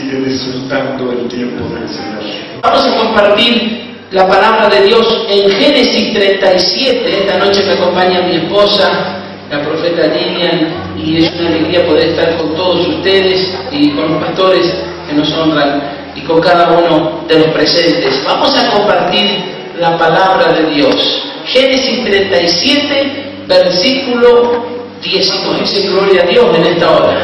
sigue disfrutando el tiempo del Señor. Vamos a compartir la palabra de Dios en Génesis 37. Esta noche me acompaña mi esposa, la profeta Lilian, y es una alegría poder estar con todos ustedes y con los pastores que nos honran y con cada uno de los presentes. Vamos a compartir la palabra de Dios. Génesis 37, versículo 19. Dice gloria a Dios en esta hora.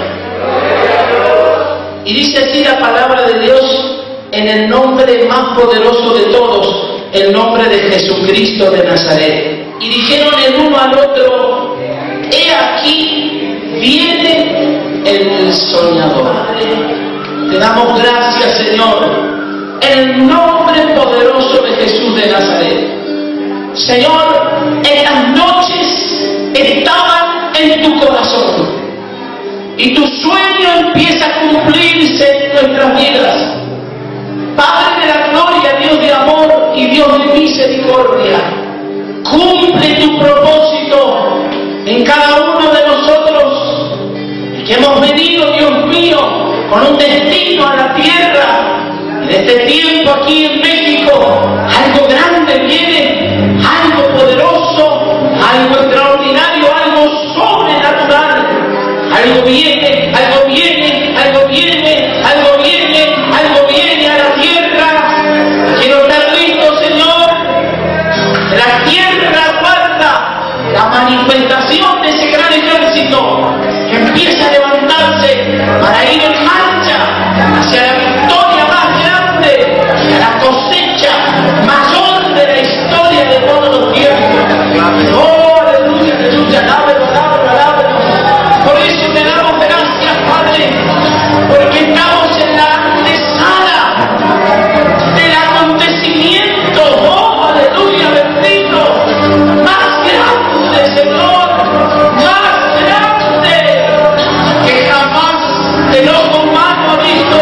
Y dice así la palabra de Dios en el nombre más poderoso de todos, el nombre de Jesucristo de Nazaret. Y dijeron el uno al otro: he aquí viene el soñador. Te damos gracias, Señor, en el nombre poderoso de Jesús de Nazaret. Señor, estas noches estaban en tu corazón y tu sueño empieza a cumplirse en nuestras vidas. Padre de la gloria, Dios de amor y Dios de misericordia, cumple tu propósito en cada uno de nosotros, que hemos venido, Dios mío, con un destino a la tierra. En este tiempo aquí en México, algo grande viene, algo poderoso, algo extraordinario, algo sobrenatural. Algo viene, algo viene, algo viene, algo viene, algo viene a la tierra. Quiero estar listo, Señor. La tierra guarda la manifestación de ese gran ejército que empieza a levantarse para ir en marcha hacia la victoria más grande, hacia la cosecha mayor de la historia de todos los tiempos. Oh, aleluya, aleluya, alábalo, alábalo, alábalo. Por eso te damos gracias, Padre, porque estamos en la antesala del acontecimiento, oh, aleluya, bendito, más grande, Señor, más grande que jamás el ojo humano ha visto.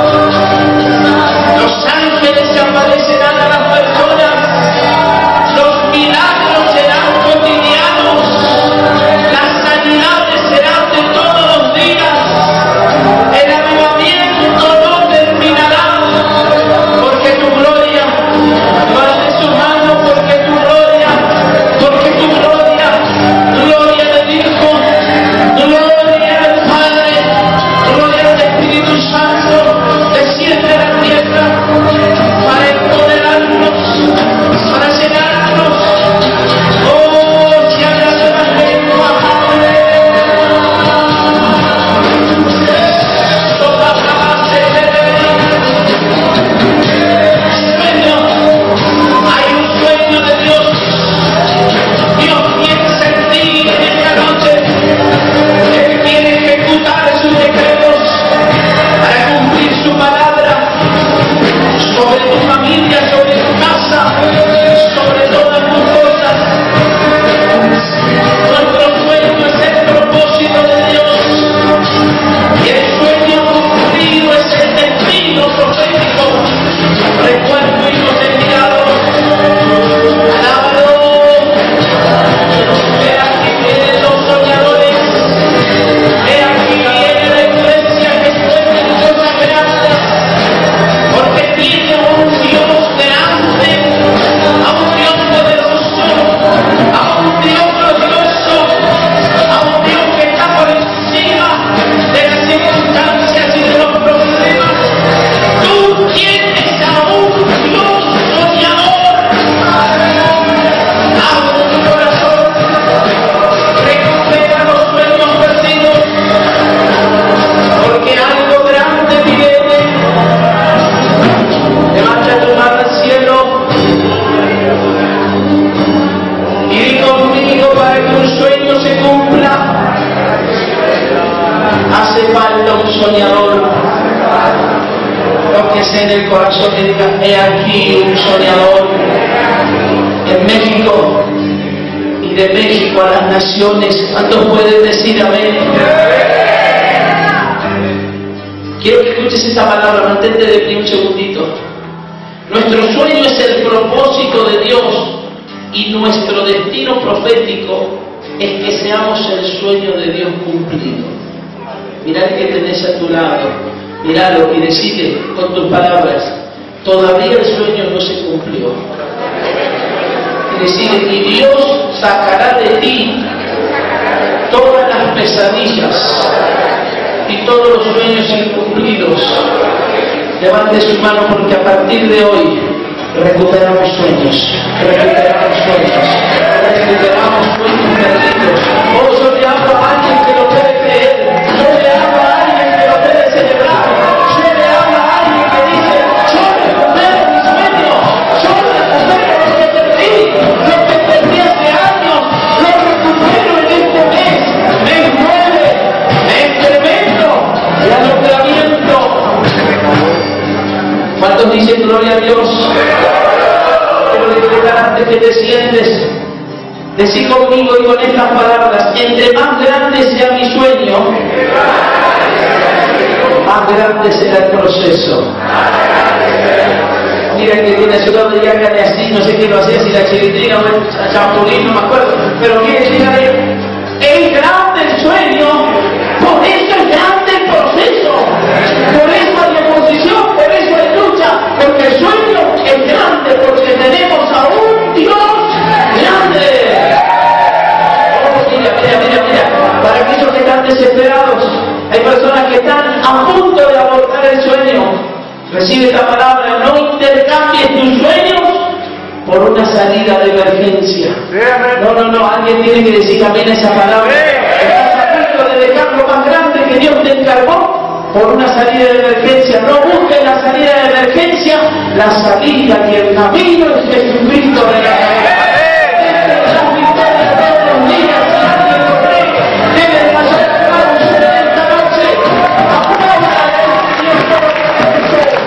Los ángeles se aparecerán a las personas, los milagros serán cotidianos, las sanidades serán de todos los días, el avivamiento no terminará, porque tu gloria va de su mano, porque tu gloria, gloria del Hijo, gloria del Padre, gloria del Espíritu Santo, desciende a la tierra para empoderarnos, para llenarnos. Oh, si hablas de las lenguas, hay un sueño de Dios. Dios piensa en ti en esta noche. Él quiere ejecutar sus decretos para cumplir su palabra sobre tu familia, sobre tu casa, sobre todas tus cosas. Nuestro sueño es el propósito de Dios y el sueño cumplido es el destino profético por el cual fuimos enviados. Alábalo. He aquí vienen los soñadores, he aquí viene la iglesia que sueña cosas grandes, porque tiene un Dios grande, a un Dios poderoso, a un Dios glorioso, a un Dios que está por encima de las circunstancias y de los problemas. Tú tienes a un Dios soñador. Abre tu corazón, recupera los sueños perdidos, porque algo grande viene. Levanta tu mano al cielo y di conmigo: para que un sueño se cumpla, hace falta un soñador. Lo que sea en el corazón que diga: he aquí un soñador. En México y de México a las naciones, ¿cuántos pueden decir amén? Quiero que escuches esta palabra, mantente de pie un segundito. Nuestro sueño es el propósito de Dios y nuestro destino profético es que seamos el sueño de Dios cumplido. Mirá el que tenés a tu lado. Míralo y decide con tus palabras, todavía el sueño no se cumplió. Y decide, y Dios sacará de ti todas las pesadillas y todos los sueños incumplidos. Levante su mano porque a partir de hoy recuperamos sueños, recuperamos sueños, recuperamos sueños perdidos. Oh, yo le hablo a alguien que lo puede creer, yo le hablo a alguien que lo puede celebrar, yo le hablo a alguien que dice, yo recupero mis sueños, yo recupero lo que perdí hace años, lo recupero en este mes, mes 9, mes tremendo, y alumbramiento. ¿Cuántos dicen gloria a Dios? Quiero declarar antes que te sientes, decir conmigo y con estas palabras, entre más grande sea mi sueño, más grande será el proceso. Mira que tiene a su lado y hágale así, no sé qué lo hacía, si la chilitrina o el champulín, no me acuerdo, pero quiere decir, es grande el sueño, por eso es grande el proceso, por eso hay oposición, por eso hay lucha, porque el sueño es grande, porque tenemos a un Dios grande. Oh, mira, para aquellos que están desesperados, hay personas que están a punto de abortar el sueño. Recibe esta palabra, no intercambies tus sueños por una salida de emergencia. No, alguien tiene que decir también esa palabra. Estás a punto de dejar lo más grande que Dios te encargó por una salida de emergencia. No busques la salida de emergencia, la salida y el camino es Jesucristo de la vida. Las victorias todos los días, si alguien lo cree, debe de hacer esta noche. Aplauda a Dios Todopoderoso.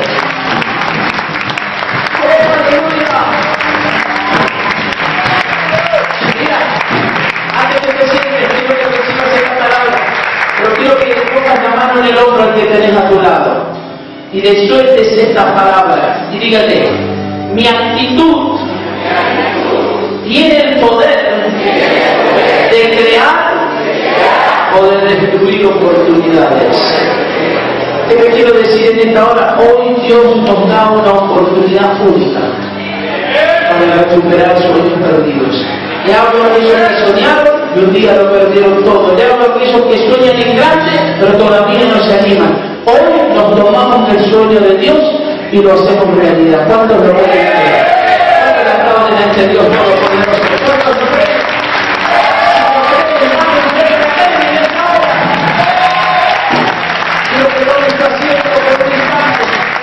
Mira, antes de que sientes, quiero que recibas esta palabra, pero quiero que le pongas la mano en el hombro al que tenés a tu lado y le sueltes esta palabra y dígale, mi actitud tiene el poder de crear o de destruir oportunidades. ¿Qué me quiero decir en esta hora? Hoy Dios nos da una oportunidad única para recuperar sueños perdidos. Le hablo a aquellos que soñaron y un día lo perdieron todo. Le hablo a aquellos que sueñan en grande pero todavía no se animan. Hoy nos tomamos el sueño de Dios y lo hacemos realidad. ¿Cuántos lo pueden creer? ¿Cuántos le aplauden a este Dios Todopoderoso? ¿Cuántos lo creen? Quiero que tomes tu asiento por un instante.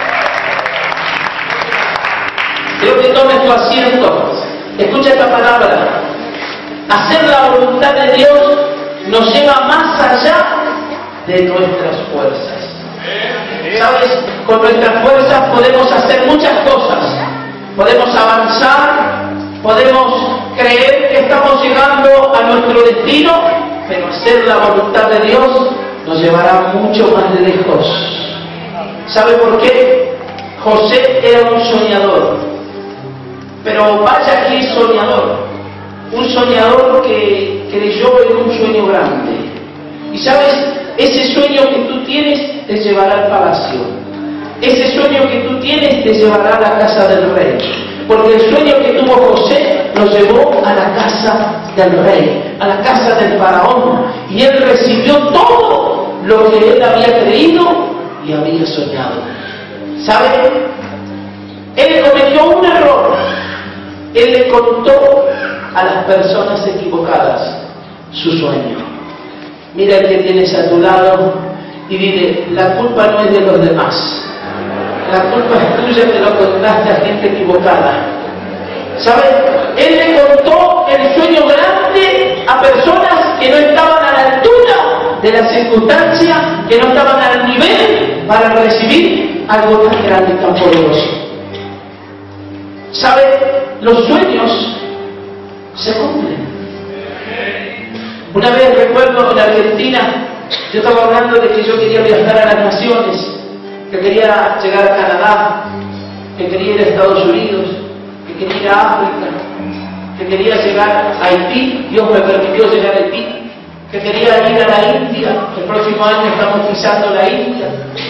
Quiero que tomes tu asiento. Escucha esta palabra. Hacer la voluntad de Dios nos lleva más allá de nuestras fuerzas. ¿Sabes? Con nuestras fuerzas podemos hacer muchas cosas. Podemos avanzar, podemos creer que estamos llegando a nuestro destino, pero hacer la voluntad de Dios nos llevará mucho más lejos. ¿Sabe por qué? José era un soñador, pero vaya que es soñador. Un soñador que creyó en un sueño grande. Y sabes, ese sueño que tú tienes te llevará al palacio. Ese sueño que tú tienes te llevará a la casa del rey. Porque el sueño que tuvo José lo llevó a la casa del rey, a la casa del faraón. Y él recibió todo lo que él había creído y había soñado. ¿Sabe? Él cometió un error. Él le contó a las personas equivocadas su sueño. Mira el que tienes a tu lado y dile, la culpa no es de los demás. La culpa es tuya que lo contaste a gente equivocada. ¿Sabes? Él le contó el sueño grande a personas que no estaban a la altura de la circunstancia, que no estaban al nivel para recibir algo tan grande y tan poderoso. ¿Sabes? Los sueños se cumplen. Una vez recuerdo en Argentina, yo estaba hablando de que yo quería viajar a las naciones, que quería llegar a Canadá, que quería ir a Estados Unidos, que quería ir a África, que quería llegar a Haití, Dios me permitió llegar a Haití, que quería ir a la India, el próximo año estamos pisando la India,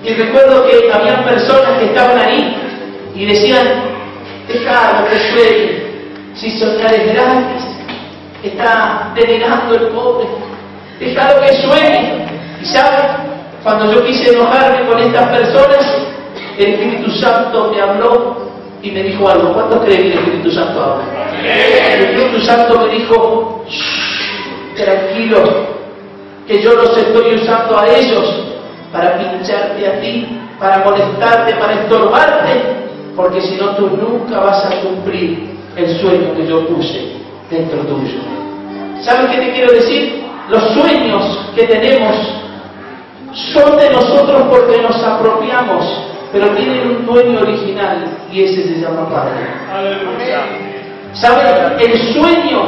Y recuerdo que había personas que estaban ahí y decían, déjalo que sueñe, si soñar es gratis, está denegando el pobre, déjalo que sueñe. Y saben, cuando yo quise enojarme con estas personas, el Espíritu Santo me habló y me dijo algo. ¿Cuántos creen que el Espíritu Santo habla? El Espíritu Santo me dijo, tranquilo, que yo los estoy usando a ellos para pincharte a ti, para molestarte, para estorbarte, porque si no tú nunca vas a cumplir el sueño que yo puse dentro tuyo. ¿Sabes qué te quiero decir? Los sueños que tenemos son de nosotros porque nos apropiamos, pero tienen un dueño original y ese se llama Padre. ¿Saben? El sueño,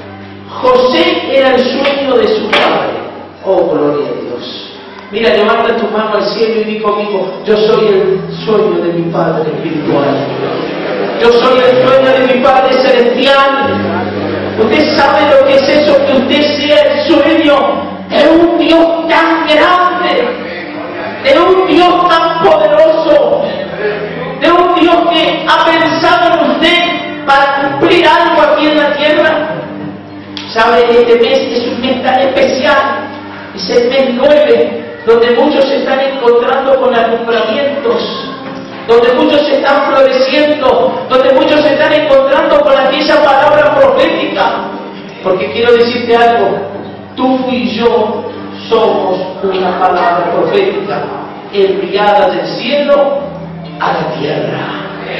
José era el sueño de su padre. Oh, gloria a Dios. Mira, levanta tu mano al cielo y di conmigo, yo soy el sueño de mi Padre espiritual. Yo soy el sueño de mi Padre celestial. Usted sabe lo que es eso, que usted sea el sueño de un Dios tan grande, de un Dios tan poderoso, de un Dios que ha pensado en usted para cumplir algo aquí en la tierra. ¿Sabe? Este mes es un mes tan especial, es el mes 9, donde muchos se están encontrando con alumbramientos, donde muchos se están floreciendo, donde muchos se están encontrando con aquella palabra profética. Porque quiero decirte algo, tú y yo somos una palabra profética enviada del cielo a la tierra.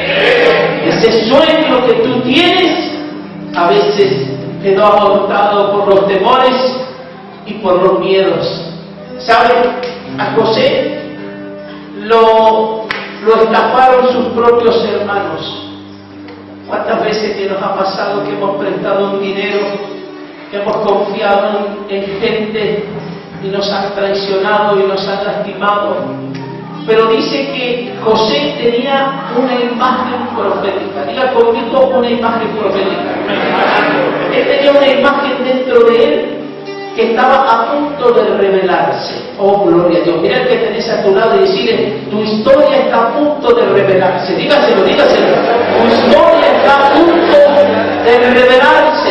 Ese sueño que tú tienes a veces quedó agotado por los temores y por los miedos. ¿Saben? A José lo estafaron sus propios hermanos. ¿Cuántas veces que nos ha pasado que hemos prestado un dinero, que hemos confiado en gente y nos han traicionado y nos han lastimado? Pero dice que José tenía una imagen profética. Diga conmigo, una imagen profética. Él tenía una imagen dentro de él que estaba a punto de revelarse. Oh, gloria a Dios. Mira el que tenés a tu lado y decirle, tu historia está a punto de revelarse. Dígaselo, dígaselo. Tu historia está a punto de revelarse.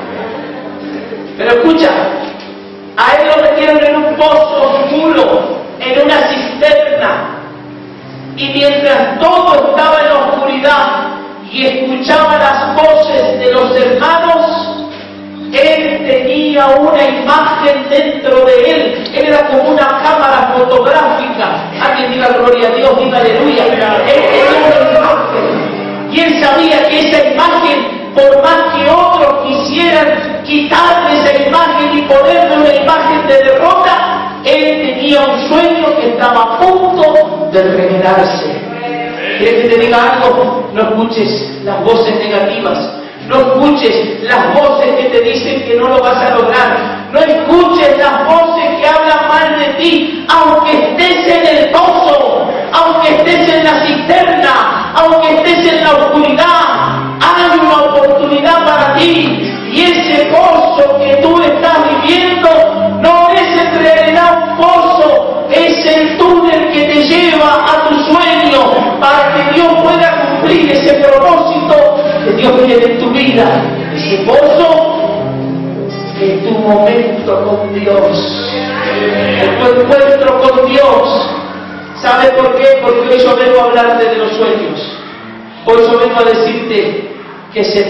Pero escucha, a él lo metieron en un pozo oscuro, en una cisterna. Y mientras todo estaba en la oscuridad y escuchaba las voces de los hermanos, él tenía una imagen dentro de él. Él era como una cámara fotográfica. Alguien diga gloria a Dios, diga aleluya. Él tenía una imagen. Y él sabía que esa imagen, por más que otros quisieran quitarle esa imagen y ponerle una imagen de derrota, él tenía un sueño que estaba a punto de revelarse. ¿Quieres que te diga algo? No escuches las voces negativas. No escuches las voces que te dicen que no lo vas a lograr. No escuches las voces que hablan mal de ti. Aunque estés en el pozo, aunque estés en la cisterna, aunque estés en la oscuridad, hay una oportunidad para ti. Y ese pozo que tú estás viviendo no es en realidad un pozo, es el túnel que te lleva a tu sueño para que Dios pueda cumplir ese propósito que Dios tiene en tu vida. Ese pozo es tu momento con Dios, es tu encuentro con Dios. ¿Sabe por qué? Porque hoy yo vengo a hablarte de los sueños. Hoy yo vengo a decirte que se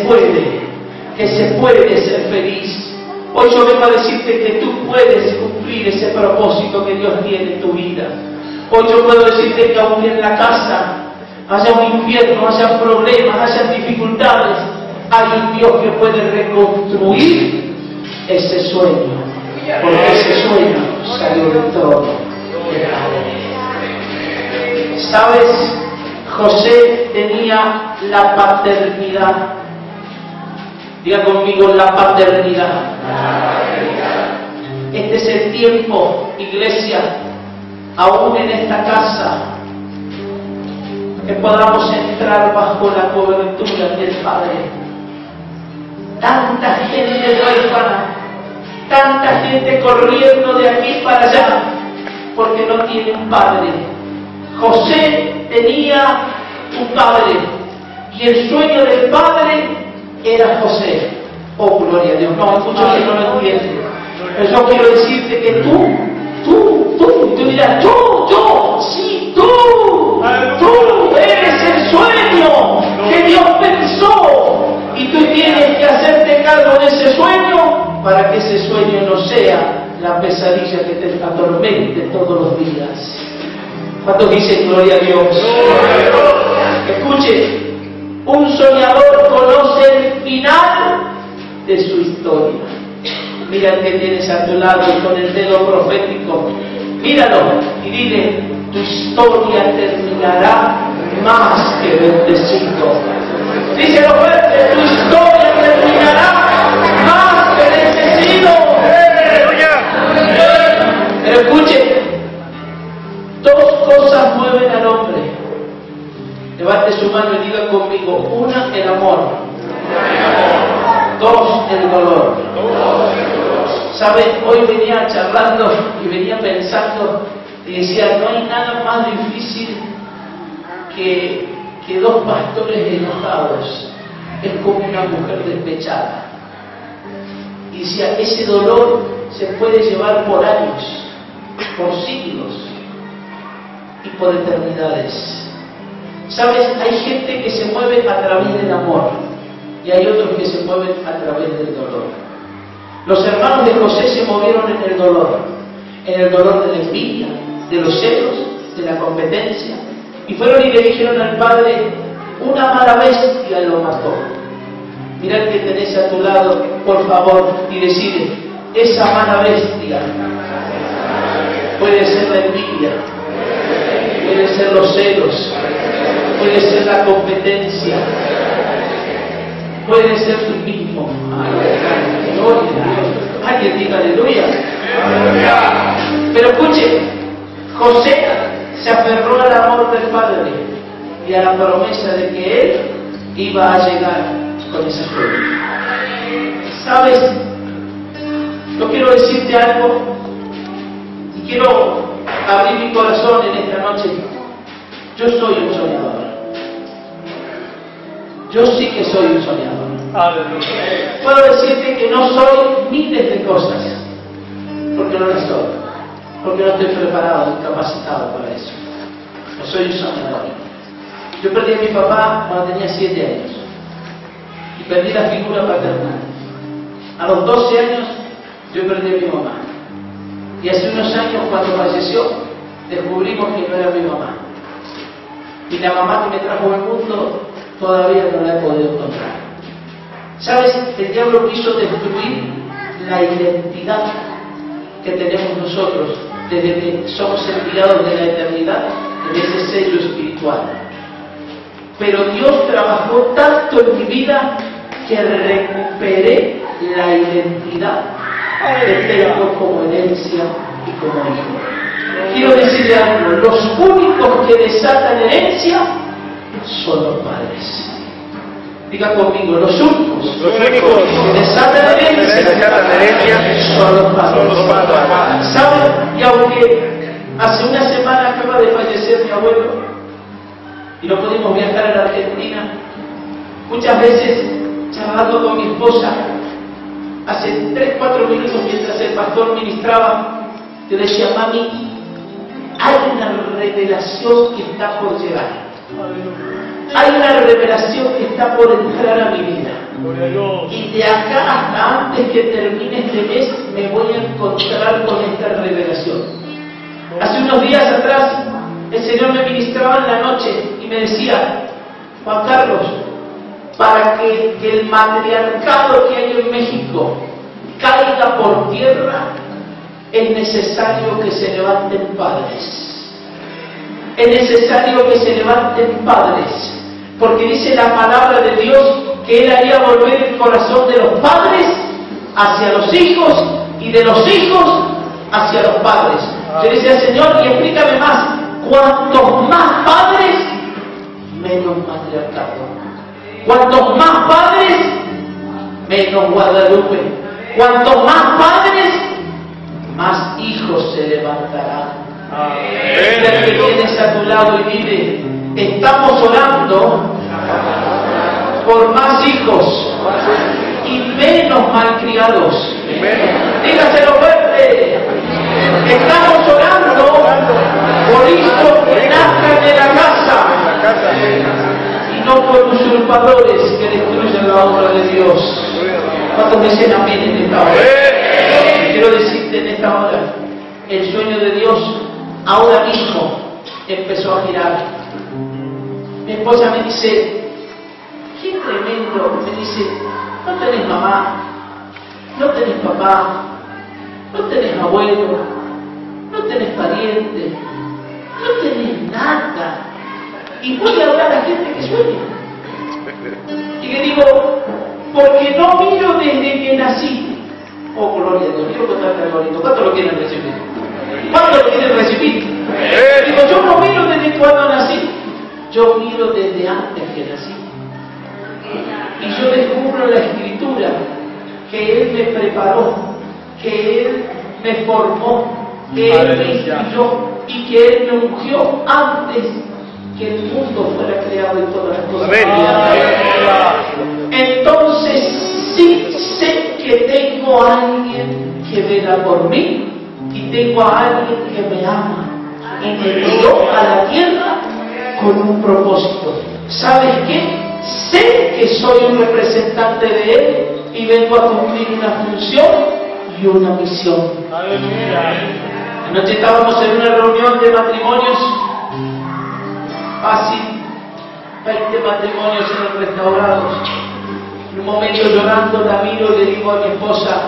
puede ser feliz. Hoy yo vengo a decirte que tú puedes cumplir ese propósito que Dios tiene en tu vida. Hoy yo puedo decirte que aunque en la casa haya un infierno, haya problemas, haya dificultades, hay un Dios que puede reconstruir ese sueño, porque ese sueño salió del trono de Padre. ¿Sabes? José tenía la paternidad. Diga conmigo, la paternidad. Este es el tiempo, iglesia, aún en esta casa, que podamos entrar bajo la cobertura del Padre. Tanta gente huérfana, tanta gente corriendo de aquí para allá, porque no tiene un Padre José tenía un padre y el sueño del padre era José. Oh, gloria a Dios. No, hay muchos que no lo entienden. Pero yo quiero decirte que tú dirás, yo, sí, tú eres el sueño que Dios pensó y tú tienes que hacerte cargo de ese sueño para que ese sueño no sea la pesadilla que te atormente todos los días. ¿Cuántos dicen gloria a Dios? Escuche, un soñador conoce el final de su historia. Mira el que tienes a tu lado y con el dedo profético, míralo y dile, tu historia terminará más que bendecido. Díselo fuerte, tu historia terminará más que bendecido. Pero escuche, dos cosas mueven al hombre. Levante su mano y diga conmigo, una, el amor. Dos, el dolor. ¿Sabe? Hoy venía charlando y venía pensando y decía, no hay nada más difícil que dos pastores enojados. Es como una mujer despechada. Y decía, ese dolor se puede llevar por años, por siglos y por eternidades. ¿Sabes? Hay gente que se mueve a través del amor y hay otros que se mueven a través del dolor. Los hermanos de José se movieron en el dolor de la envidia, de los celos, de la competencia, y fueron y le dijeron al padre, una mala bestia lo mató. Mira el que tenés a tu lado, por favor, y decide, esa mala bestia puede ser la envidia, puede ser los celos, puede ser la competencia, puede ser tú mismo. Alguien diga aleluya. Pero escuche, José se aferró al amor del padre y a la promesa de que él iba a llegar con esa fe. ¿Sabes? Yo quiero decirte algo y quiero abrir mi corazón en esta noche. Yo soy un soñador. Yo sí que soy un soñador. Puedo decirte que no soy miles de cosas, porque no las soy, porque no estoy preparado ni capacitado para eso. No soy un soñador. Yo perdí a mi papá cuando tenía 7 años y perdí la figura paternal. A los 12 años yo perdí a mi mamá y hace unos años, cuando falleció, descubrimos que no era mi mamá, y la mamá que me trajo al mundo todavía no la he podido encontrar. ¿Sabes? El diablo quiso destruir la identidad que tenemos nosotros desde que somos enviados de la eternidad, en ese sello espiritual. Pero Dios trabajó tanto en mi vida que recuperé la identidad que tengo como herencia y como hijo. Quiero decirle algo, los únicos que desatan herencia son los padres. Diga conmigo, los únicos que desatan herencia son los padres. ¿Saben? Y aunque hace una semana acaba de fallecer mi abuelo y no pudimos viajar a la Argentina, muchas veces charlando con mi esposa, hace 3-4 minutos mientras el pastor ministraba, yo decía, mami, hay una revelación que está por llegar. Hay una revelación que está por entrar a mi vida. Y de acá hasta antes que termine este mes me voy a encontrar con esta revelación. Hace unos días atrás el Señor me ministraba en la noche y me decía, Juan Carlos, para que el matriarcado que hay en México caiga por tierra, es necesario que se levanten padres. Es necesario que se levanten padres, porque dice la palabra de Dios que Él haría volver el corazón de los padres hacia los hijos y de los hijos hacia los padres. Yo decía, Señor, y explícame más, cuantos más padres, menos matriarcado. Cuantos más padres, menos Guadalupe. Cuantos más padres, más hijos se levantarán Mira que tienes a tu lado y dile, estamos orando por más hijos y menos malcriados. Dígaselo fuerte. Estamos orando por hijos que nazcan de la casa y no por usurpadores que destruyen la obra de Dios. ¿Cuántos dicen amén en esta hora? Quiero decirte en esta hora, el sueño de Dios ahora mismo empezó a girar. Mi esposa me dice, qué tremendo, me dice, no tenés mamá, no tenés papá, no tenés abuelo, no tenés pariente, no tenés nada. Y voy a hablar a la gente que sueña. Y le digo, porque no miro desde que nací. Oh, gloria a Dios, quiero contarle algo bonito. ¿Cuánto lo quieren recibir? ¿Cuánto lo quieren recibir? Digo, yo no miro desde cuando nací, yo miro desde antes que nací. Y yo descubro en la Escritura que Él me preparó, que Él me formó, que Él me instruyó y que Él me ungió antes que el mundo fuera creado y todas las cosas. Entonces sí sé que tengo a alguien que vela por mí y tengo a alguien que me ama y me dio a la tierra con un propósito. ¿Sabes qué? Sé que soy un representante de Él y vengo a cumplir una función y una misión. Anoche estábamos en una reunión de matrimonios, fácil, 20 matrimonios en el restaurado. En un momento llorando la miro y le digo a mi esposa,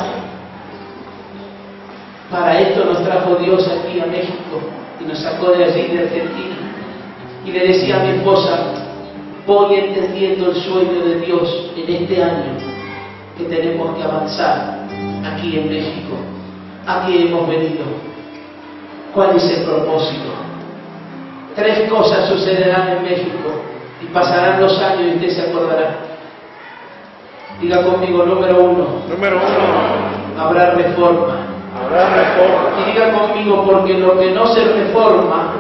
para esto nos trajo Dios aquí a México y nos sacó de allí, de Argentina. Y le decía a mi esposa, voy entendiendo el sueño de Dios en este año que tenemos que avanzar aquí en México. Aquí hemos venido. ¿Cuál es el propósito? 3 cosas sucederán en México y pasarán los años y usted se acordará. Diga conmigo, número 1. Habrá reforma. Y diga conmigo, porque lo que no se reforma,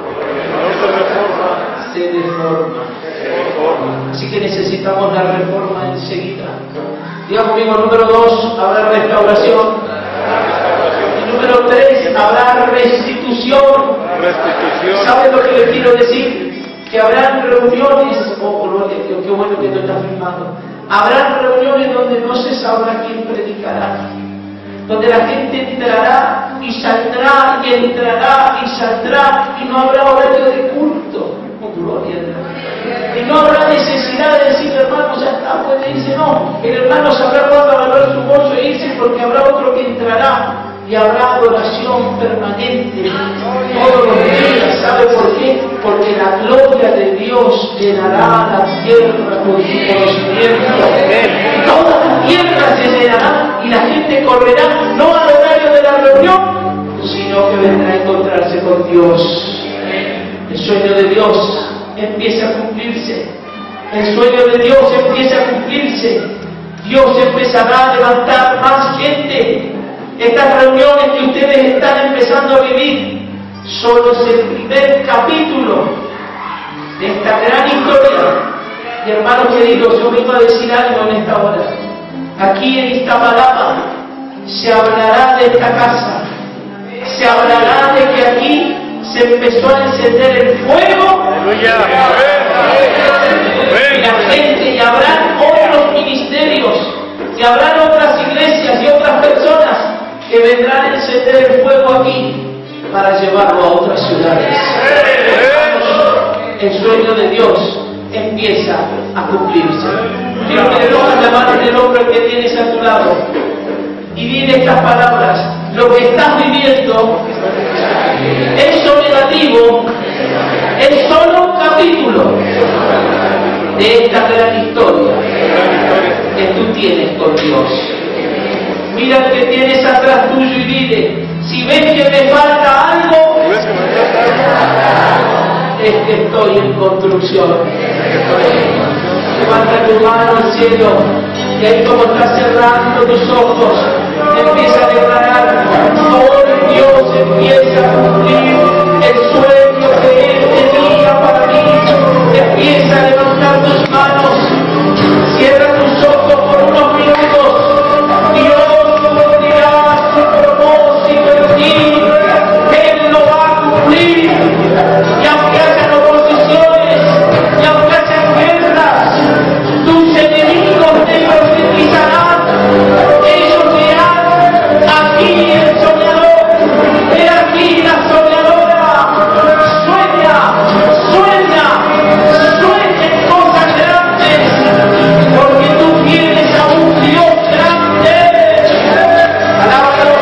se deforma. Así que necesitamos la reforma enseguida. Diga conmigo, número 2, habrá restauración. Y número 3, habrá restitución. ¿Saben lo que les quiero decir? Que habrán reuniones, oh gloria a Dios, qué bueno que lo está filmando. Habrán reuniones donde no se sabrá quién predicará, donde la gente entrará y saldrá y entrará y saldrá y no habrá horario de culto. Oh, gloria a Dios. Y no habrá necesidad de decir, hermano, ya está, puede irse. No, el hermano sabrá cuándo agarrar su bolso e irse, porque habrá otro que entrará y habrá adoración permanente todos los días. ¿Sabe por qué? Porque la gloria de Dios llenará la tierra con su conocimiento. Toda la tierra se llenará y la gente correrá no al horario de la reunión, sino que vendrá a encontrarse con Dios. El sueño de Dios empieza a cumplirse. El sueño de Dios empieza a cumplirse. Dios empezará a levantar más gente. Estas reuniones que ustedes están empezando a vivir solo es el primer capítulo de esta gran historia. Y hermanos queridos, yo vengo a decir algo en esta hora. Aquí en Iztapalapa se hablará de esta casa, se hablará de que aquí se empezó a encender el fuego y la gente, y habrán otros ministerios, y habrán otras iglesias y otras personas que vendrán a encender el fuego aquí para llevarlo a otras ciudades. El sueño de Dios empieza a cumplirse. Quiero que le pongas la mano en el hombro que tienes a tu lado y dile estas palabras. Lo que estás viviendo es solo negativo, es solo un capítulo de esta gran historia que tú tienes con Dios. Mira el que tienes atrás tuyo y dile, si ves que me falta algo, es que estoy en construcción. Levanta tu mano al cielo y ahí como estás cerrando tus ojos, empieza a declarar, oh Dios empieza a cumplir el sueño que Él tenía para mí. Empieza a levantar tus manos, cierra tus ojos por unos minutos. Dios dirá su propósito en ti, Él lo va a cumplir. Y aunque hayan oposiciones, y aunque hayan guerras, tus enemigos te profetizarán. Ellos dirán: aquí el soñador, he aquí la soñadora. Sueña en cosas grandes, porque tú tienes a un Dios grande. Alábalo,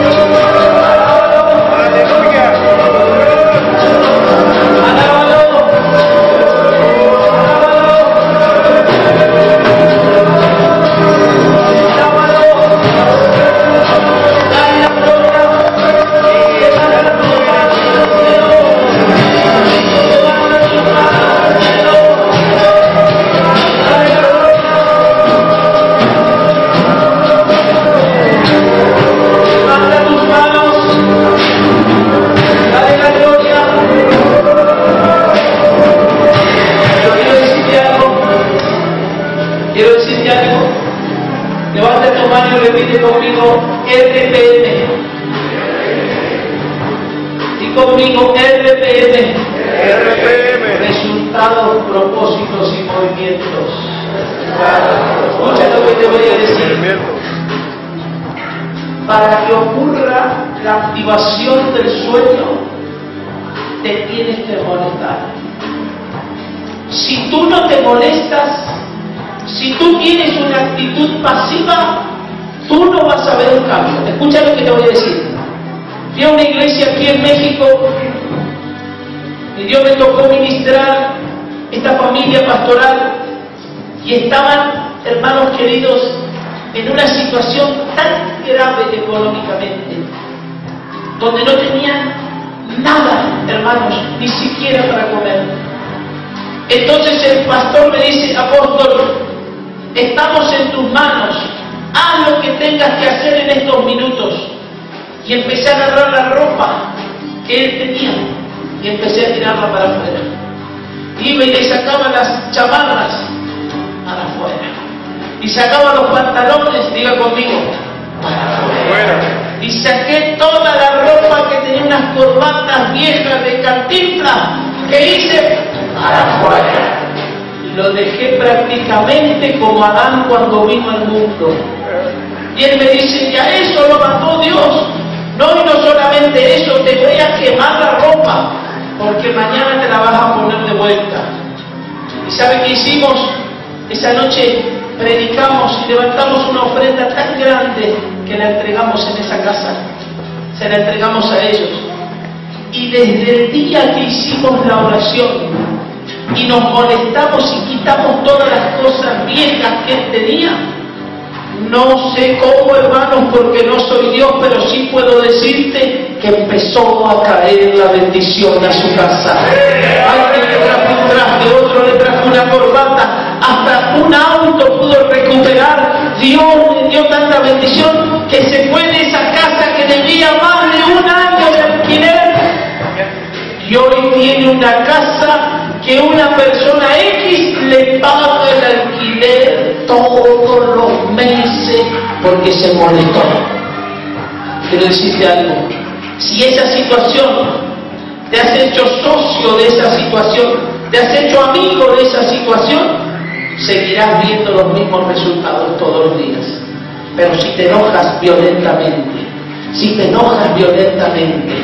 levanta tu mano y repite conmigo: RPM. Y conmigo: RPM. Resultados, propósitos y movimientos. Escucha lo que te voy a decir. Para que ocurra la activación del sueño, te tienes que molestar. Si tú no te molestas, si tú tienes una actitud pasiva, tú no vas a ver un cambio. Escucha lo que te voy a decir. Fui a una iglesia aquí en México y Dios me tocó ministrar esta familia pastoral, y estaban, hermanos queridos, en una situación tan grave económicamente, donde no tenían nada, hermanos, ni siquiera para comer. Entonces el pastor me dice: apóstol, estamos en tus manos, haz lo que tengas que hacer en estos minutos. Y empecé a agarrar la ropa que él tenía y empecé a tirarla para afuera. Iba y le sacaba las chamarras para afuera, y sacaba los pantalones, diga conmigo, para afuera. Y saqué toda la ropa que tenía unas corbatas viejas de Cantinflas, que hice para afuera. Lo dejé prácticamente como Adán cuando vino al mundo. Y él me dice: ya eso lo mandó Dios. No, y no solamente eso, te voy a quemar la ropa, porque mañana te la vas a poner de vuelta. ¿Y sabe qué hicimos? Esa noche predicamos y levantamos una ofrenda tan grande que la entregamos en esa casa. Se la entregamos a ellos. Y desde el día que hicimos la oración y nos molestamos y quitamos todas las cosas viejas que él tenía, no sé cómo, hermanos, porque no soy Dios, pero sí puedo decirte que empezó a caer la bendición a su casa. Alguien le trajo un traje, otro le trajo una corbata, hasta un auto pudo recuperar. Dios le dio tanta bendición que se fue de esa casa que debía más de un año de alquiler, y hoy tiene una casa que una persona X le paga el alquiler todos los meses porque se molestó. Quiero decirte algo: si esa situación te has hecho socio de esa situación, te has hecho amigo de esa situación, seguirás viendo los mismos resultados todos los días. Pero si te enojas violentamente, si te enojas violentamente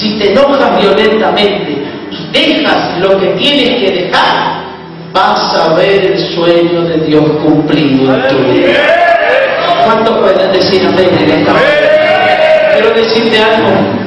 y dejas lo que tienes que dejar, vas a ver el sueño de Dios cumplido en tu vida. ¿Cuántos pueden decir amén en esta mañana? Quiero decirte algo: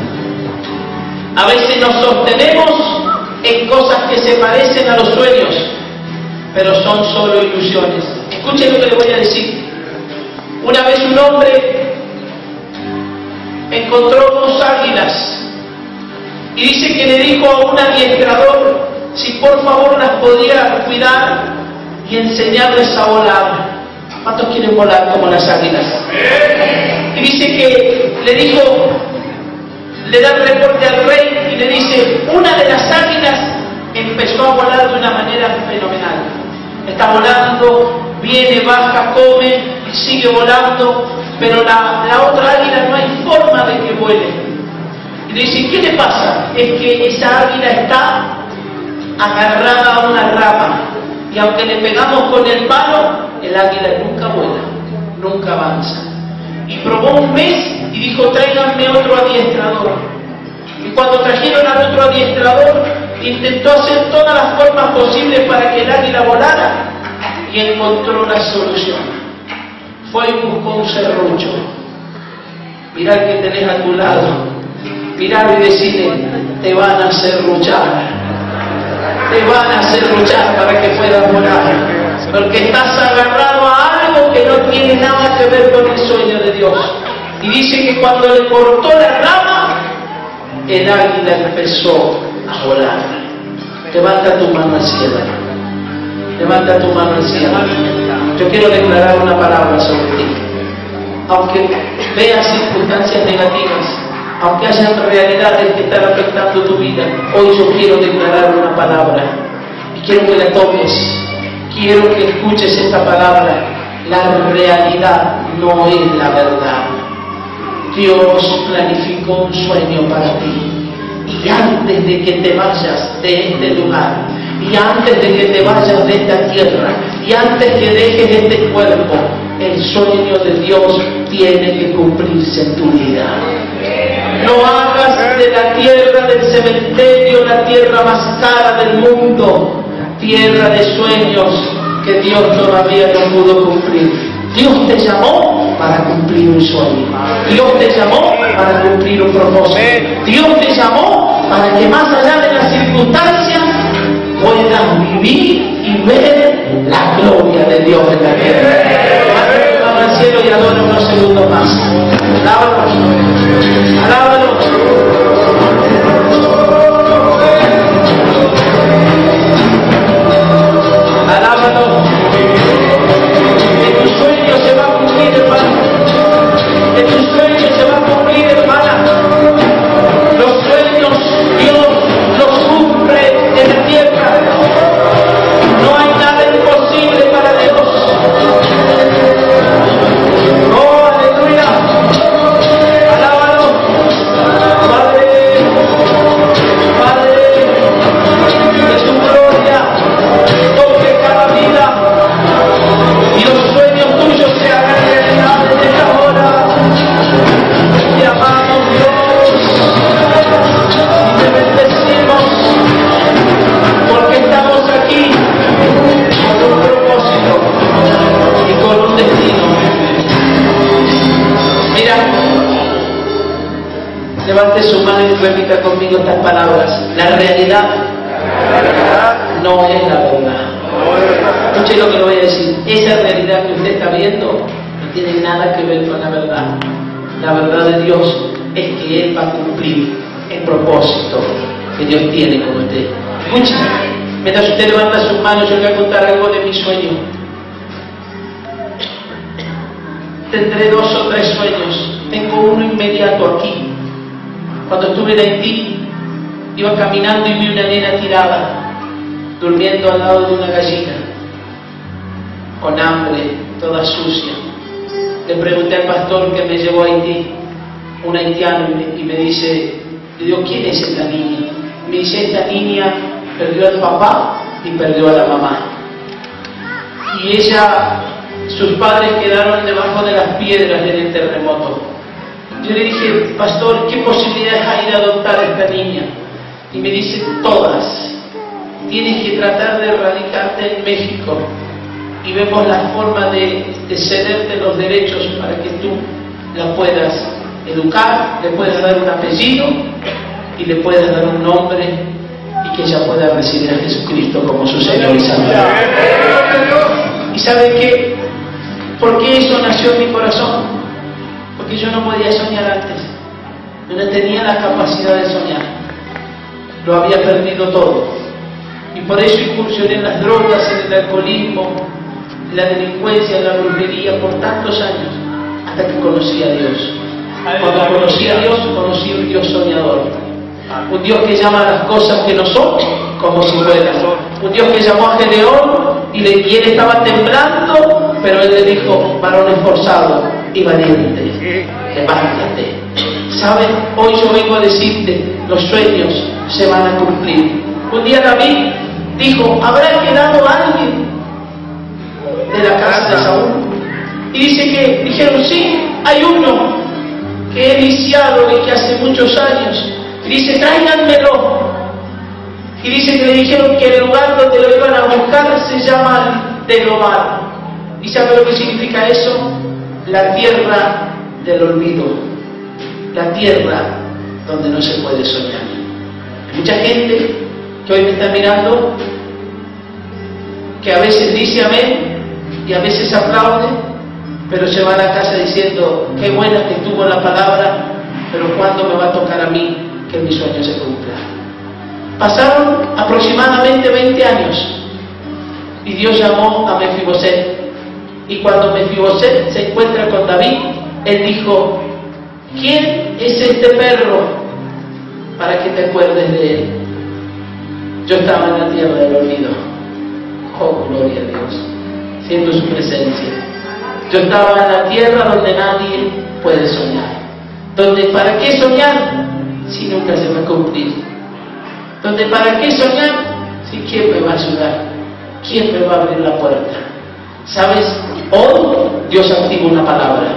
a veces nos sostenemos en cosas que se parecen a los sueños, pero son solo ilusiones. Escuchen lo que le voy a decir. Una vez un hombre encontró dos águilas y dice que le dijo a un adiestrador si por favor las podía cuidar y enseñarles a volar. ¿Cuántos quieren volar como las águilas? Y dice que le dijo: le da el reporte al rey y le dice, una de las águilas empezó a volar de una manera fenomenal. Está volando, viene, baja, come y sigue volando, pero la otra águila no hay forma de que vuele. Y le dice, ¿qué le pasa? Es que esa águila está agarrada a una rama y aunque le pegamos con el palo, el águila nunca vuela, nunca avanza. Y probó un mes y dijo, tráiganme otro adiestrador. Y cuando trajeron al otro adiestrador, intentó hacer todas las formas posibles para que el águila volara y encontró la solución. Fue y buscó un serrucho. Mirá el que tenés a tu lado, mirá y decirle, te van a serruchar, te van a serruchar para que puedas volar, porque estás agarrado a algo que no tiene nada que ver con el sueño de Dios. Y dice que cuando le cortó la rama, el águila empezó a volar. Levanta tu mano al cielo, levanta tu mano al cielo. Yo quiero declarar una palabra sobre ti. Aunque veas circunstancias negativas, aunque hayan realidades que están afectando tu vida, hoy yo quiero declarar una palabra y quiero que la tomes, quiero que escuches esta palabra. La realidad no es la verdad. Dios planificó un sueño para ti. Y antes de que te vayas de este lugar, y antes de que te vayas de esta tierra, y antes que dejes este cuerpo, el sueño de Dios tiene que cumplirse en tu vida. No hagas de la tierra del cementerio la tierra más cara del mundo, tierra de sueños que Dios todavía no pudo cumplir. Dios te llamó para cumplir un sueño. Dios te llamó para cumplir un propósito. Dios te llamó para que más allá de las circunstancias puedas vivir y ver la gloria de Dios en la tierra. Levanta tu mano al cielo y adora unos segundos más. Alábalo. Alábalo. Alábalo. Que tu sueño se va a cumplir, hermano. Que tu sueño se va a cumplir, hermana. Los sueños Dios los cumple en la tierra. No hay nada imposible para Dios. Oh, aleluya. Alábalo. Padre, Padre, de su gloria, toque cada vida. Y los sueños tuyos se hagan realidad en esta hora. Te amamos, Dios, y te bendecimos, porque estamos aquí con un propósito y con un destino. Mira, levante su mano y repita conmigo estas palabras. La realidad no es la verdad. Escuche lo que le voy a decir. Esa realidad que usted está viendo no tiene nada que ver con la verdad. La verdad de Dios es que Él va a cumplir el propósito que Dios tiene con usted. Escuche, mientras usted levanta sus manos, yo le voy a contar algo de mi sueño. Tendré 2 o 3 sueños. Tengo uno inmediato aquí. Cuando estuve en Haití, iba caminando y vi una nena tirada, durmiendo al lado de una gallina, con hambre, toda sucia. Le pregunté al pastor que me llevó a Haití, un haitiano, y me dice, le digo, ¿quién es esta niña? Me dice, esta niña perdió al papá y perdió a la mamá. Y ella, sus padres quedaron debajo de las piedras en el terremoto. Yo le dije, pastor, ¿qué posibilidades hay de adoptar a esta niña? Y me dice, todas. Tienes que tratar de radicarte en México y vemos la forma de cederte los derechos para que tú la puedas educar, le puedas dar un apellido y le puedas dar un nombre y que ella pueda recibir a Jesucristo como su Señor y Salvador. ¿Y saben qué? ¿Por qué eso nació en mi corazón? Porque yo no podía soñar antes. Yo no tenía la capacidad de soñar. Lo había perdido todo. Y por eso incursioné en las drogas, en el alcoholismo, en la delincuencia, en la brujería por tantos años, hasta que conocí a Dios. Cuando conocí a Dios, conocí un Dios soñador. Un Dios que llama a las cosas que no son como si fueran. Un Dios que llamó a Gedeón y él estaba temblando, pero él le dijo: varón esforzado y valiente, levántate. ¿Sabes? Hoy yo vengo a decirte, los sueños se van a cumplir. Un día David dijo: ¿habrá quedado alguien de la casa de Saúl? Y dice que dijeron: sí, hay uno que he viciado y que hace muchos años. Y dice: tráiganmelo. Y dice que le dijeron que el lugar donde lo iban a buscar se llama Delobar. ¿Y sabe lo que significa eso? La tierra del olvido, la tierra donde no se puede soñar. Hay mucha gente que hoy me está mirando, que a veces dice amén y a veces aplaude, pero se va a la casa diciendo: qué buena que estuvo la palabra, pero ¿cuándo me va a tocar a mí que mi sueño se cumpla? Pasaron aproximadamente 20 años y Dios llamó a Mefiboset. Y cuando Mefiboset se encuentra con David, él dijo: ¿quién es este perro para que te acuerdes de él? Yo estaba en la tierra del olvido. Oh, gloria a Dios, siento su presencia. Yo estaba en la tierra donde nadie puede soñar. Donde ¿para qué soñar si nunca se va a cumplir? Donde ¿para qué soñar si quién me va a ayudar? ¿Quién me va a abrir la puerta? ¿Sabes? Hoy Dios activa una palabra.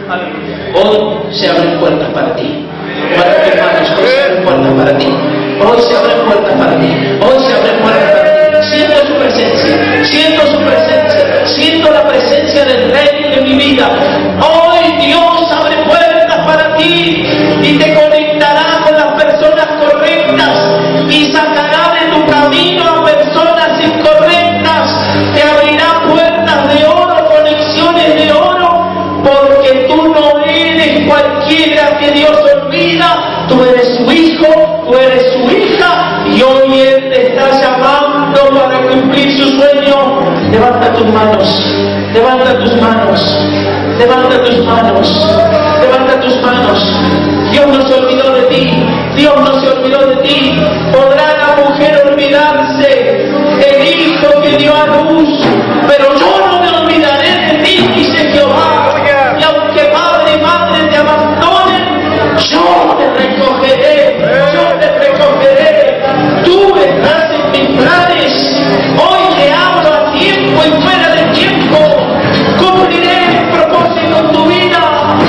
Hoy se abren puertas para ti. Para tus hermanos, hoy se abren puertas para ti. Hoy se abren puertas para ti. Hoy se abren puertas para ti. Siento su presencia. Siento su presencia. Siento la presencia del Rey en mi vida. Hoy Dios abre puertas para ti y te conectará con las personas correctas y sacará de tu camino a personas incorrectas. Te abrirá puertas de oro, conexiones de oro, porque tú no eres cualquiera que Dios olvida. Tú eres su hijo, tú eres su hija, y hoy Él te está llamando para cumplir su sueño. Levanta tus manos, levanta tus manos, levanta tus manos, levanta tus manos. Dios no se olvidó de ti, Dios no se olvidó de ti. Podrá la mujer olvidarse del hijo que dio a luz, pero yo no me olvidaré de ti, dice Jehová. Y aunque padre y madre te abandonen, yo te recogeré, yo te recogeré. Tú estás en mis planes. Hoy te hablo a tiempo y fuera de tiempo. Cumpliré mi propósito en tu vida.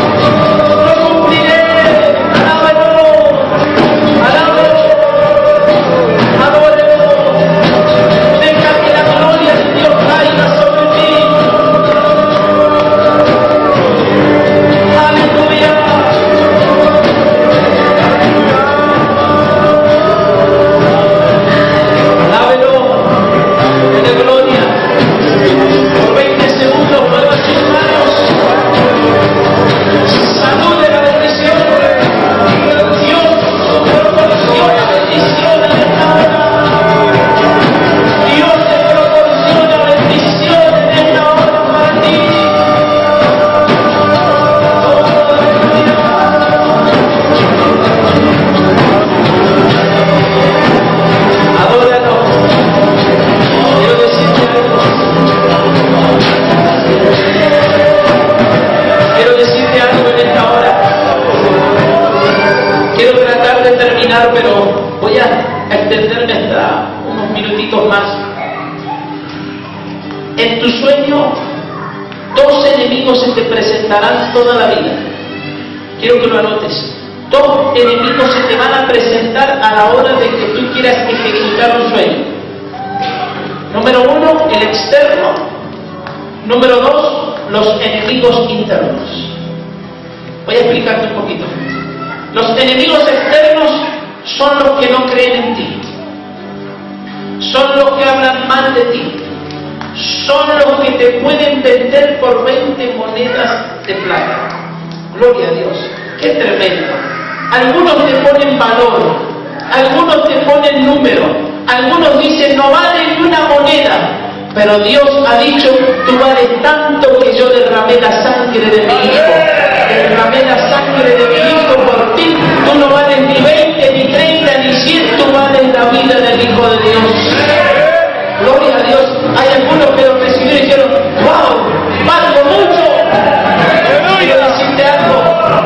Lo cumpliré. Alábalo, alábalo, adóralo. Deja que la gloria de Dios caiga sobre ti. Aleluya. Alábalo. De gloria. Por 20 segundos mueva sus manos. Salude la bendición. Dios proporciona bendición en esta hora. Dios te proporciona bendición en esta hora para ti. Adóralo. Quiero decirte algo. Quiero decirte algo en esta hora. Quiero tratar de terminar, pero voy a extenderme hasta unos minutitos más. En tu sueño, 2 enemigos se te presentarán toda la vida. Quiero que lo anotes. 2 enemigos se te van a presentar a la hora de que tú quieras ejecutar un sueño. Número 1, el externo. Número 2, los enemigos internos. Voy a explicarte un poquito. Los enemigos externos son los que no creen en ti. Son los que hablan mal de ti. Son los que te pueden vender por 20 monedas de plata. Gloria a Dios. ¡Qué tremendo! Algunos te ponen valor, algunos te ponen número, algunos dicen no vale ni una moneda, pero Dios ha dicho: tú vales tanto que yo derramé la sangre de mi hijo, derramé la sangre de mi hay algunos que lo recibieron y dijeron, wow, valgo mucho. Quiero decirte algo,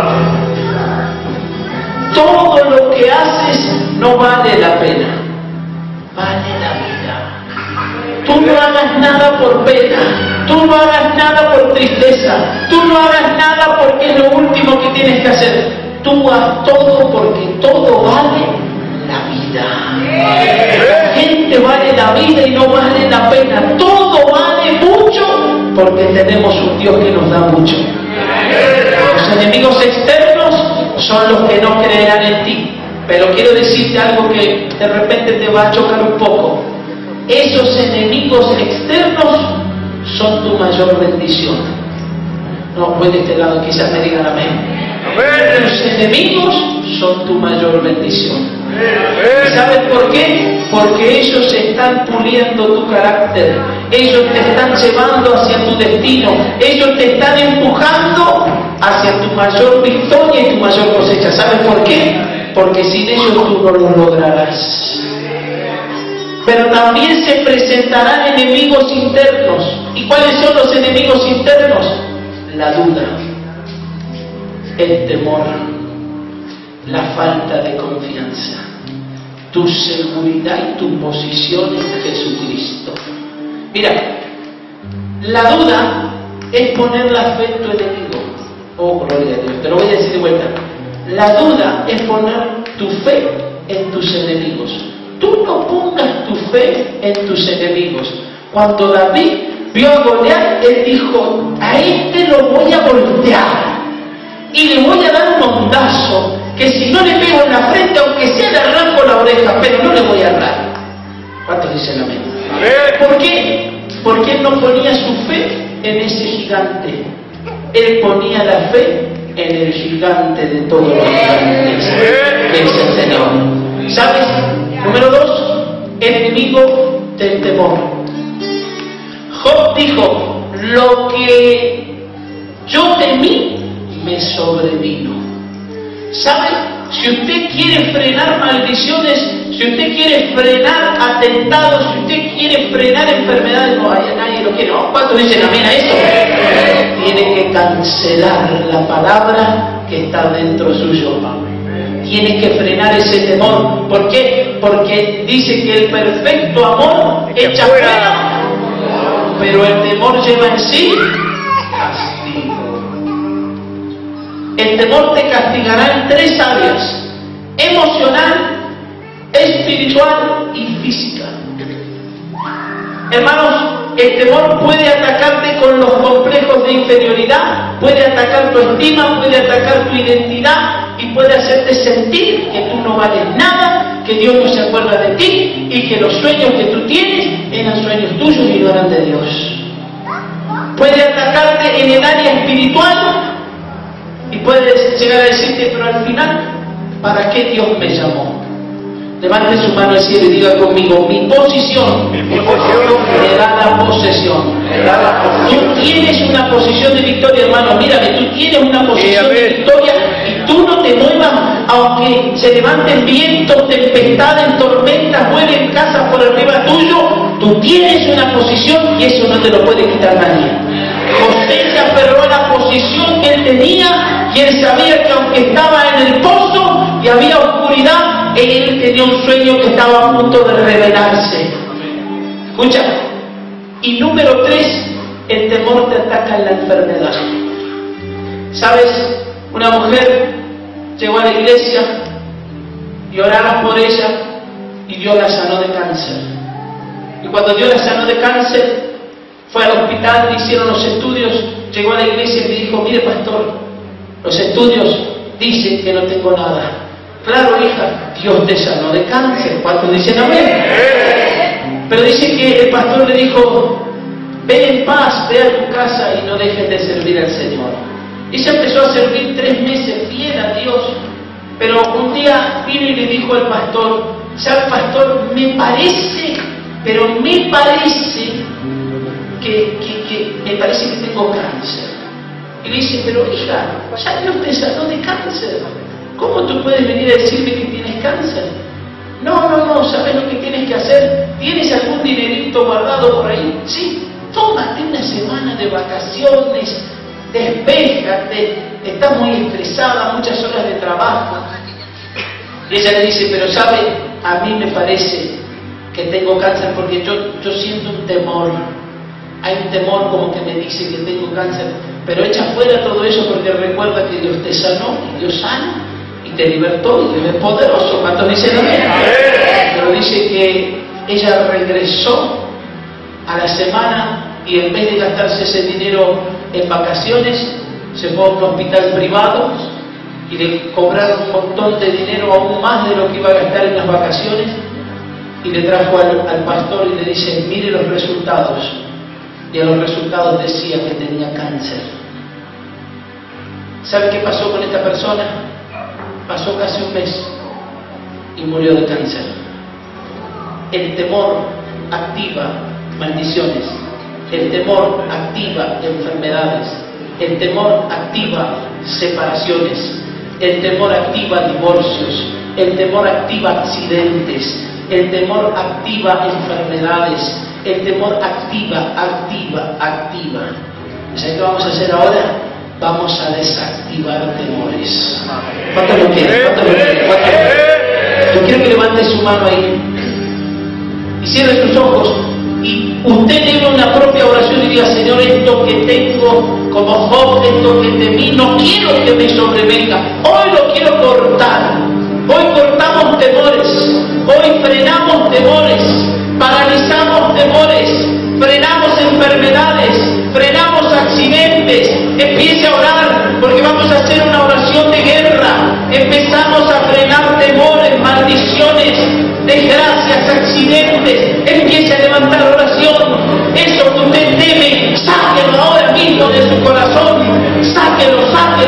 todo lo que haces no vale la pena, vale la vida. Tú no hagas nada por pena, tú no hagas nada por tristeza, tú no hagas nada porque es lo último que tienes que hacer. Tú haz todo porque todo vale la vida. La gente vale la vida y no vale la pena. Todo vale mucho porque tenemos un Dios que nos da mucho. Los enemigos externos son los que no creerán en ti. Pero quiero decirte algo que de repente te va a chocar un poco. Esos enemigos externos son tu mayor bendición. No, pues de este lado quizás me digan amén. Los enemigos son tu mayor bendición. ¿Sabes por qué? Porque ellos están puliendo tu carácter. Ellos te están llevando hacia tu destino. Ellos te están empujando hacia tu mayor victoria y tu mayor cosecha. ¿Sabes por qué? Porque sin ellos tú no lo lograrás. Pero también se presentarán enemigos internos. ¿Y cuáles son los enemigos internos? La duda, el temor, la falta de confianza, tu seguridad y tu posición en Jesucristo. Mira, la duda es poner la fe en tu enemigo. Oh, gloria a Dios, te lo voy a decir de vuelta. La duda es poner tu fe en tus enemigos. Tú no pongas tu fe en tus enemigos. Cuando David vio a Goliat, él dijo, a este lo voy a voltear y le voy a dar un ondazo que si no le pego en la frente, aunque sea le arranco la oreja, pero no le voy a dar. ¿Cuántos dicen amén? ¿Por qué? Porque él no ponía su fe en ese gigante. Él ponía la fe en el gigante de todos los gigantes, que es el Señor. ¿Sabes? Número 2, enemigo del temor. Job dijo, lo que yo temí me sobrevino. ¿Sabe? Si usted quiere frenar maldiciones, si usted quiere frenar atentados, si usted quiere frenar enfermedades, no hay nadie lo quiere. ¿No? ¿Cuántos dicen amén a eso? Tiene que cancelar la palabra que está dentro suyo. Tiene que frenar ese temor. ¿Por qué? Porque dice que el perfecto amor echa fuera, pero el temor lleva en sí castigo. El temor te castigará en 3 áreas: emocional, espiritual y física. Hermanos, el temor puede atacarte con los complejos de inferioridad, puede atacar tu estima, puede atacar tu identidad y puede hacerte sentir que tú no vales nada, que Dios no se acuerda de ti y que los sueños que tú tienes eran sueños tuyos y no eran de Dios. Puede atacarte en el área espiritual y puedes llegar a decirte, pero al final, ¿para qué Dios me llamó? Levante su mano al cielo y diga conmigo, mi posición me da la posesión. Tú tienes una posición de victoria, hermano, mírame, tú tienes una posición de victoria y tú no te muevas, aunque se levanten vientos, tempestades, tormentas, vuelen casas por arriba tuyo, tú tienes una posición y eso no te lo puede quitar nadie. José se aferró a la posición que él tenía y él sabía que aunque estaba en el pozo y había oscuridad, él tenía un sueño que estaba a punto de revelarse. Escucha. Y número 3, el temor te ataca en la enfermedad. ¿Sabes? Una mujer llegó a la iglesia y oraron por ella y Dios la sanó de cáncer. Y cuando Dios la sanó de cáncer, fue al hospital, le hicieron los estudios, llegó a la iglesia y me dijo, mire pastor, los estudios dicen que no tengo nada. Claro, hija, Dios te sanó de cáncer. ¿Cuántos dicen amén? Pero dice que el pastor le dijo, ven en paz, ve a tu casa y no dejes de servir al Señor. Y se empezó a servir 3 meses fiel a Dios. Pero un día vino y le dijo al pastor, ¿sabe, pastor? Me parece que tengo cáncer. Y le dice, pero hija, ya Dios te sanó de cáncer. ¿Cómo tú puedes venir a decirme que tienes cáncer? No, ¿sabes lo que tienes que hacer? ¿Tienes algún dinerito guardado por ahí? Sí, tómate una semana de vacaciones, despéjate, estás muy estresada, muchas horas de trabajo. Y ella le dice, pero ¿sabe? A mí me parece que tengo cáncer porque yo siento un temor. Hay un temor como que me dice que tengo cáncer, pero echa fuera todo eso porque recuerda que Dios te sanó, y Dios sana, y te libertó, y Dios es poderoso. ¿Cuántos dicen amén? Pero dice que ella regresó a la semana y en vez de gastarse ese dinero en vacaciones, se fue a un hospital privado y le cobraron un montón de dinero, aún más de lo que iba a gastar en las vacaciones, y le trajo al pastor y le dice, mire los resultados. Y a los resultados decía que tenía cáncer. ¿Sabe qué pasó con esta persona? Pasó casi un mes y murió de cáncer. El temor activa maldiciones. El temor activa enfermedades. El temor activa separaciones. El temor activa divorcios. El temor activa accidentes. El temor activa enfermedades. El temor activa. ¿Sabes qué vamos a hacer ahora? Vamos a desactivar temores. ¿Cuántos lo quieren? Yo quiero que levante su mano ahí y cierre sus ojos y usted diga una propia oración y diga, Señor, esto que tengo como Job, esto que temí, no quiero que me sobrevenga. Hoy lo quiero cortar. Hoy cortamos temores. Hoy frenamos temores. Paralizamos temores, frenamos enfermedades, frenamos accidentes. Empiece a orar porque vamos a hacer una oración de guerra. Empezamos a frenar temores, maldiciones, desgracias, accidentes. Empiece a levantar oración. Eso que usted teme, sáquelo ahora mismo de su corazón. Sáquelo.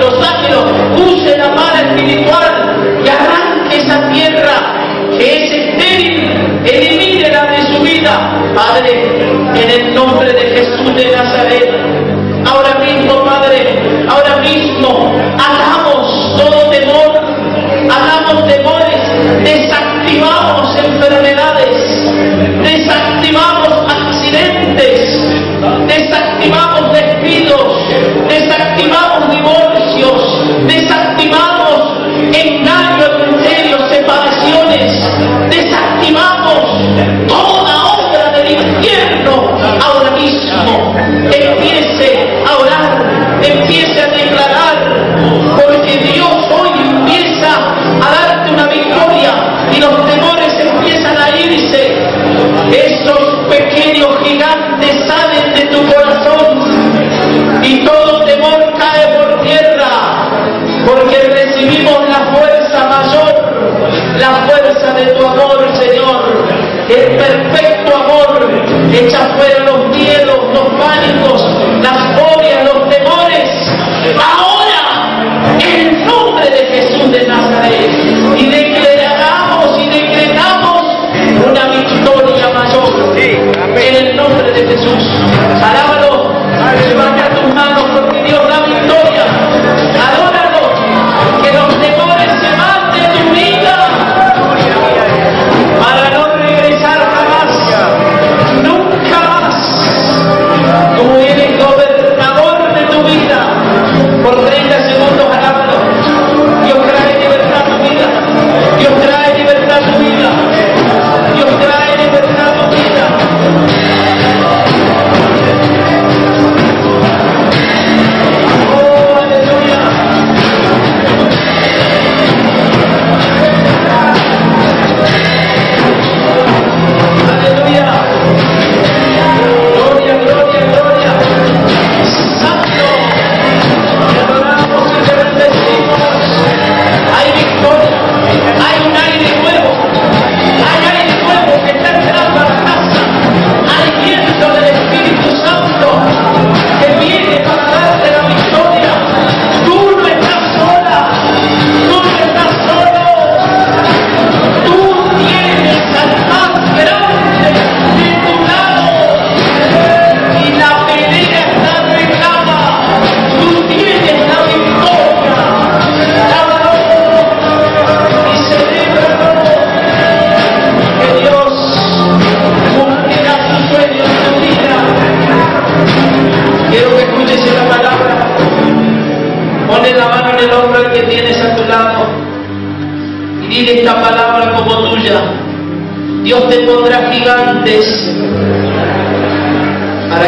Use la mano espiritual y arranque esa tierra que es estéril. Elimínela de su vida, Padre, en el nombre de Jesús de Nazaret. Ahora mismo, Padre, ahora mismo, hagamos todo temor, hagamos temores, desactivamos enfermedades, desactivamos accidentes, desactivamos despidos, desactivamos divorcios, desactivamos engaño, adulterio, separaciones, desactivamos toda obra del infierno. Ahora mismo empiece a orar, empiece a declarar, porque Dios hoy empieza a darte una victoria y los temores empiezan a irse. Esos pequeños gigantes salen de tu corazón y todo temor cae por tierra, porque recibimos la fuerza mayor, la fuerza de tu amor, Señor, el perfecto amor. Echa fuera los miedos, los pánicos, las fobias, los temores. Ahora, en el nombre de Jesús de Nazaret, y declaramos y decretamos una victoria mayor. En el nombre de Jesús. Alábalo, levanta tus manos porque Dios da victoria. Adóralo, que los temores se van de tu vida para no regresar jamás, nunca más. Tú eres gobernador de tu vida. Por 30 segundos alábalo. Dios trae libertad a tu vida. Dios trae libertad a tu vida. Dios trae libertad a tu vida.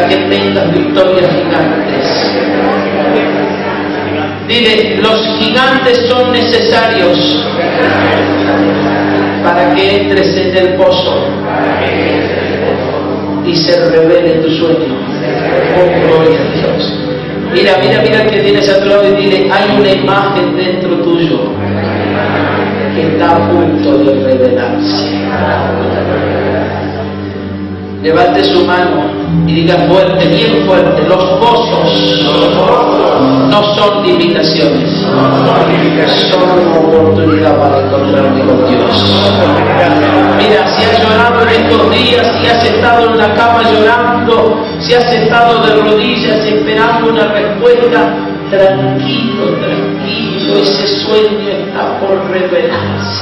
para que tengas victorias gigantes. Dile, los gigantes son necesarios para que entres en el pozo y se revele tu sueño. Oh, gloria a Dios. Mira el que tienes a tu lado y dile, hay una imagen dentro tuyo que está a punto de revelarse. Levante su mano y diga fuerte, bien fuerte, los pozos no son limitaciones, son una oportunidad para encontrarme con Dios. Mira, si has llorado en estos días, si has estado en la cama llorando, si has estado de rodillas esperando una respuesta, tranquilo, ese sueño está por revelarse.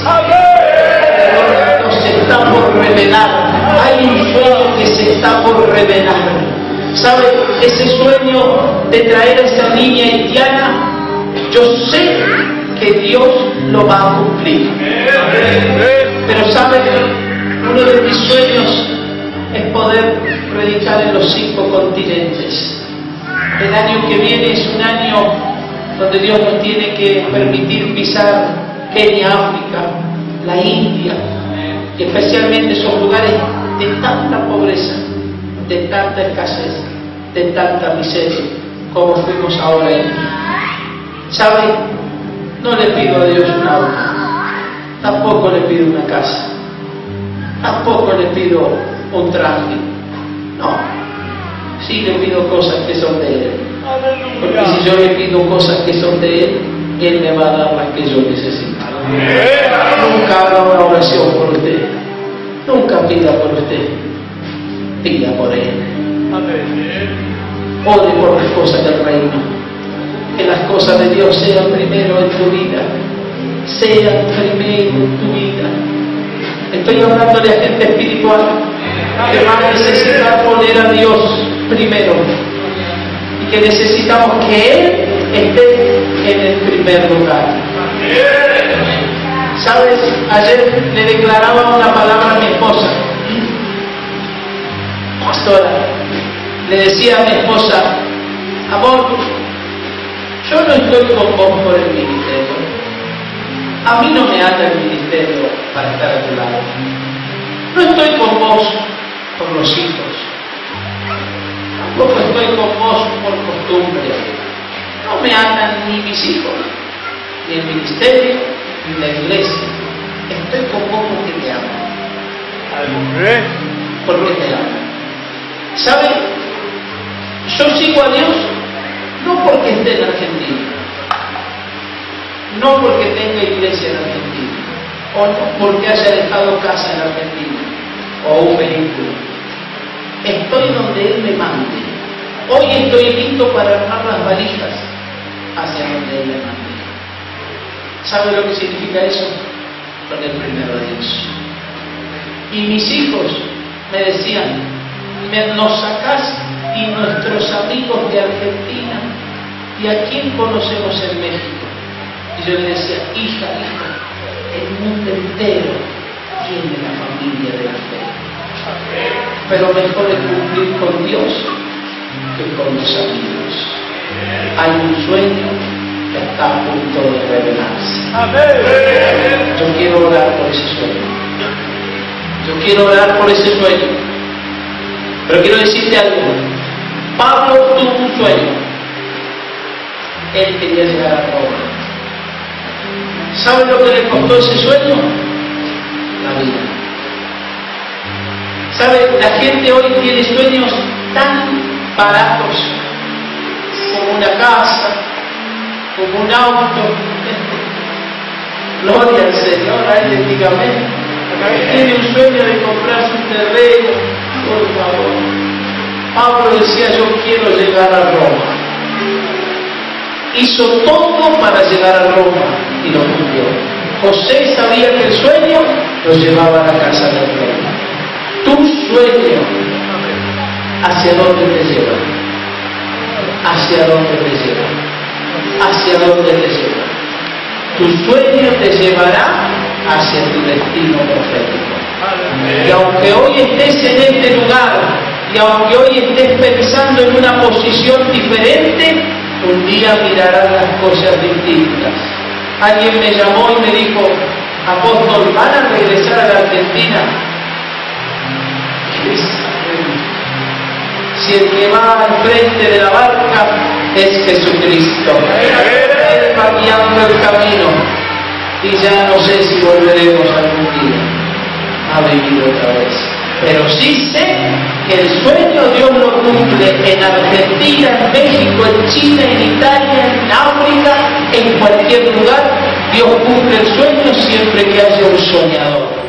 Se está por revelar. Hay un sueño que se está por revelar. ¿Sabe? Ese sueño de traer a esa niña haitiana, yo sé que Dios lo va a cumplir. Pero ¿sabe? Uno de mis sueños es poder predicar en los 5 continentes. El año que viene es un año donde Dios nos tiene que permitir pisar Kenia, África, la India, y especialmente son lugares de tanta pobreza, de tanta escasez, de tanta miseria, como fuimos ahora en India. ¿Sabe? No le pido a Dios un auto, tampoco le pido una casa, tampoco le pido un traje, no, sí le pido cosas que son de Él, porque si yo le pido cosas que son de Él, Él me va a dar las que yo necesito. Nunca haga una oración por usted, nunca pida por usted, pida por Él. Ore por las cosas del reino, que las cosas de Dios sean primero en tu vida, sean primero en tu vida. Estoy hablándole a gente espiritual que va a necesitar poner a Dios primero y que necesitamos que Él esté en el primer lugar. ¿Sabes? Ayer le declaraba una palabra a mi esposa, pastora, le decía a mi esposa, amor, yo no estoy con vos por el ministerio, a mí no me ata el ministerio para estar a tu lado, no estoy con vos por los hijos, tampoco estoy con vos por costumbre, no me atan ni mis hijos, ni el ministerio, ni la iglesia, estoy con vos porque te amo. Porque te amo. ¿Sabe? Yo sigo a Dios no porque esté en Argentina, no porque tenga iglesia en Argentina, o no porque haya dejado casa en Argentina, o un vehículo. Estoy donde Él me mande. Hoy estoy listo para armar las valijas hacia donde Él me mande. ¿Sabe lo que significa eso? Con el primero de Dios. Y mis hijos me decían, nos sacás y nuestros amigos de Argentina, ¿y a quién conocemos en México? Y yo le decía, hija, el mundo entero tiene la familia de la fe. Pero mejor es cumplir con Dios que con los amigos. Hay un sueño que está a punto de revelarse. Yo quiero orar por ese sueño. Yo quiero orar por ese sueño. Pero quiero decirte algo. Pablo tuvo un sueño. Él quería llegar a Roma. ¿Sabe lo que le costó ese sueño? La vida. ¿Sabe? La gente hoy tiene sueños tan baratos como una casa, como un auto. Gloria al Señor, auténticamente. Tiene un sueño de comprarse un terreno, por favor. Pablo decía, yo quiero llegar a Roma. Hizo todo para llegar a Roma y lo cumplió. José sabía que el sueño lo llevaba a la casa del rey. Tu sueño, ¿hacia dónde te lleva? ¿Hacia dónde te lleva? ¿Hacia dónde te lleva? Tu sueño te llevará hacia tu destino profético. Y aunque hoy estés en este lugar, Y aunque hoy estés pensando en una posición diferente, un día mirarás las cosas distintas. Alguien me llamó y me dijo: apóstol, ¿van a regresar a la Argentina? Si el que va al frente de la barca es Jesucristo, Él va guiando el camino, y ya no sé si volveremos algún día a vivir otra vez. Pero sí sé que el sueño Dios lo cumple en Argentina, en México, en China, en Italia, en África, en cualquier lugar. Dios cumple el sueño siempre que haya un soñador.